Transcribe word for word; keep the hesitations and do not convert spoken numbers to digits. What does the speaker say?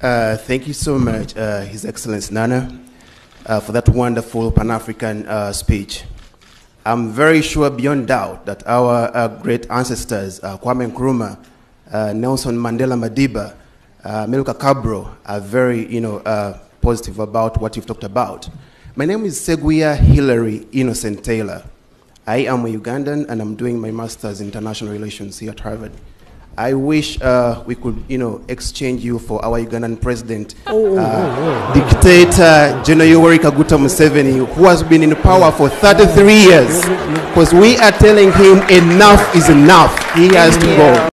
Uh, thank you so much, uh, His Excellency Nana, uh, for that wonderful Pan-African uh, speech. I'm very sure beyond doubt that our uh, great ancestors, uh, Kwame Nkrumah, uh, Nelson Mandela Madiba, uh, Milka Cabral, are very you know, uh, positive about what you've talked about. My name is Seguia Hilary Innocent Taylor. I am a Ugandan and I'm doing my master's in international relations here at Harvard. I wish uh, we could, you know, exchange you for our Ugandan president, oh, uh, oh, oh, oh. Dictator General Yoweri Kaguta Museveni, who has been in power for thirty-three years. Because we are telling him enough is enough. He has to go.